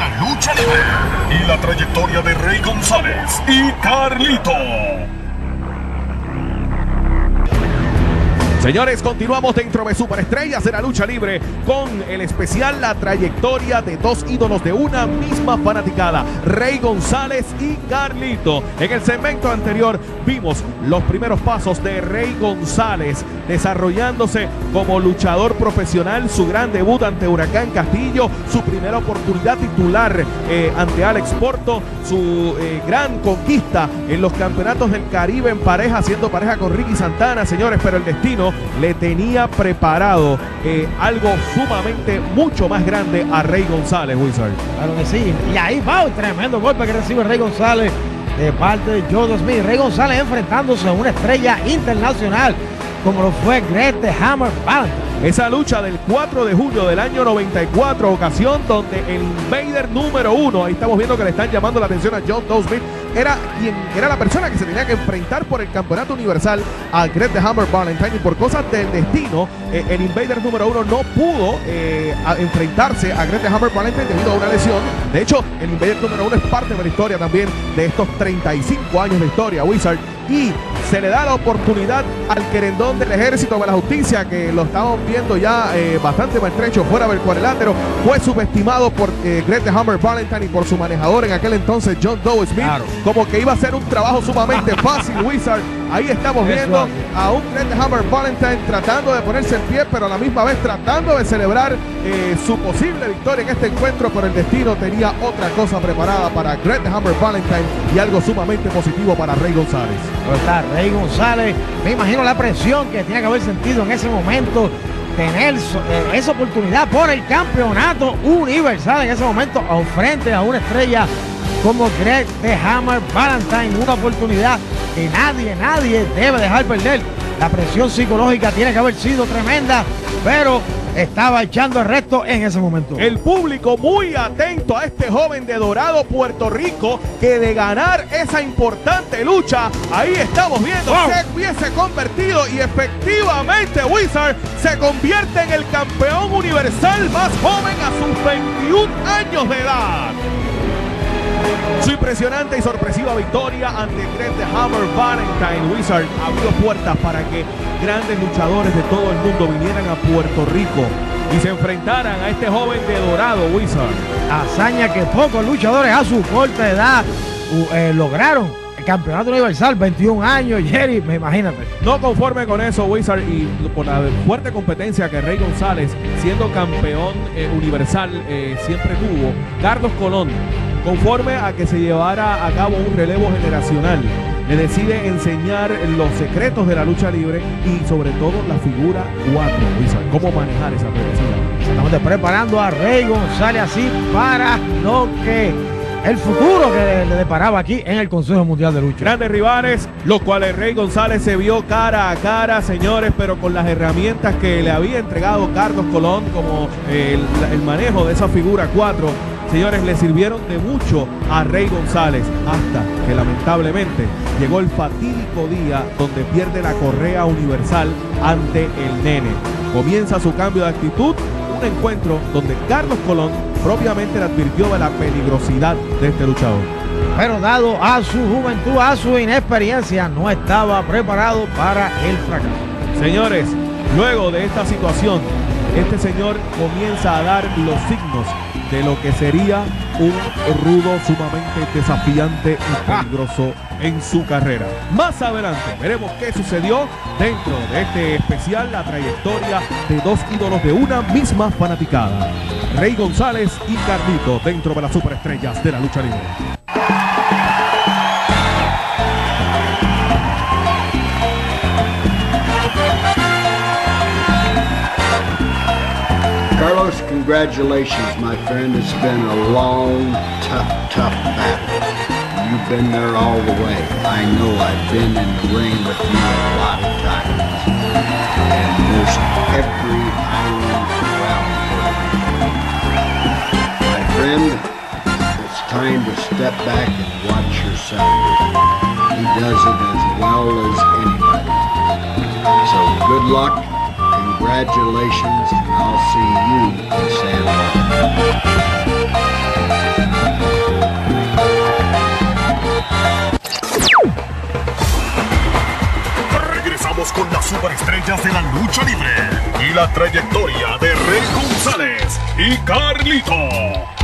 la lucha libre y la trayectoria de Rey González y Carlito. Señores, continuamos dentro de Superestrellas de la Lucha Libre con el especial La trayectoria de dos ídolos de una misma fanaticada, Rey González y Carlito. En el segmento anterior vimos los primeros pasos de Rey González desarrollándose como luchador profesional, su gran debut ante Huracán Castillo, su primera oportunidad titular ante Alex Porto, su gran conquista en los campeonatos del Caribe en pareja, siendo pareja con Ricky Santana, señores, pero el destino le tenía preparado algo sumamente mucho más grande a Rey González, Wizard. Claro que sí, y ahí va un tremendo golpe que recibe Rey González de parte de Joe Smith. Rey González enfrentándose a una estrella internacional como lo fue Greg the Hammer Valentine. Esa lucha del 4 de julio del año 94, ocasión donde el Invader número 1, ahí estamos viendo que le están llamando la atención a John Doe Smith, era la persona que se tenía que enfrentar por el campeonato universal a Greg the Hammer Valentine, y por cosas del destino, el Invader número 1 no pudo enfrentarse a Greg the Hammer Valentine debido a una lesión. De hecho, el Invader número 1 es parte de la historia también de estos 35 años de historia, Wizard, y se le da la oportunidad al querendón del Ejército de la Justicia, que lo estamos viendo ya bastante maltrecho fuera del cuadrilátero. Fue subestimado por Greg the Hammer Valentine y por su manejador en aquel entonces, John Doe Smith, claro, como que iba a ser un trabajo sumamente fácil, Wizard. Ahí estamos viendo a un Greg the Hammer Valentine tratando de ponerse en pie, pero a la misma vez tratando de celebrar su posible victoria en este encuentro, pero el destino tenía otra cosa preparada para Greg the Hammer Valentine y algo sumamente positivo para Rey González. Está Rey González, me imagino la presión que tenía que haber sentido en ese momento, tener esa oportunidad por el campeonato universal en ese momento frente a una estrella como Greg the Hammer Valentine, una oportunidad que nadie debe dejar perder. La presión psicológica tiene que haber sido tremenda, pero estaba echando el resto en ese momento. El público muy atento a este joven de Dorado, Puerto Rico, que de ganar esa importante lucha, ahí estamos viendo, se hubiese convertido, y efectivamente Wizard se convierte en el campeón universal más joven a sus 21 años de edad. Su impresionante y sorpresiva victoria ante Greg the Hammer Valentine, Wizard, abrió puertas para que grandes luchadores de todo el mundo vinieran a Puerto Rico y se enfrentaran a este joven de Dorado, Wizard. Hazaña que pocos luchadores a su corta edad lograron. El campeonato universal, 21 años, Jerry, imagínate. No conforme con eso, Wizard, y por la fuerte competencia que Rey González, siendo campeón universal, siempre tuvo, Carlos Colón, conforme a que se llevara a cabo un relevo generacional, le decide enseñar los secretos de la lucha libre y sobre todo la figura 4, Wizard, cómo manejar esa presión. Estamos preparando a Rey González así para lo que el futuro que le deparaba aquí en el Consejo Mundial de Lucha. Grandes rivales, los cuales Rey González se vio cara a cara, señores, pero con las herramientas que le había entregado Carlos Colón, como el manejo de esa figura 4, señores, le sirvieron de mucho a Rey González, hasta que lamentablemente llegó el fatídico día donde pierde la correa universal ante el Nene. Comienza su cambio de actitud, un encuentro donde Carlos Colón propiamente le advirtió de la peligrosidad de este luchador. Pero dado a su juventud, a su inexperiencia, no estaba preparado para el fracaso. Señores, luego de esta situación, este señor comienza a dar los signos de lo que sería un rudo sumamente desafiante y peligroso en su carrera. Más adelante veremos qué sucedió dentro de este especial, la trayectoria de dos ídolos de una misma fanaticada, Rey González y Carlito, dentro de las superestrellas de la lucha libre. Carlos, congratulations, my friend. It's been a long, tough battle. You've been there all the way. I know I've been in the ring with you a lot of times. And there's every iron around for you. My friend, it's time to step back and watch your son. He does it as well as anybody. So good luck. Congratulations, and I'll see you in San Juan. estrellas de la lucha libre y la trayectoria de Rey González y Carlito.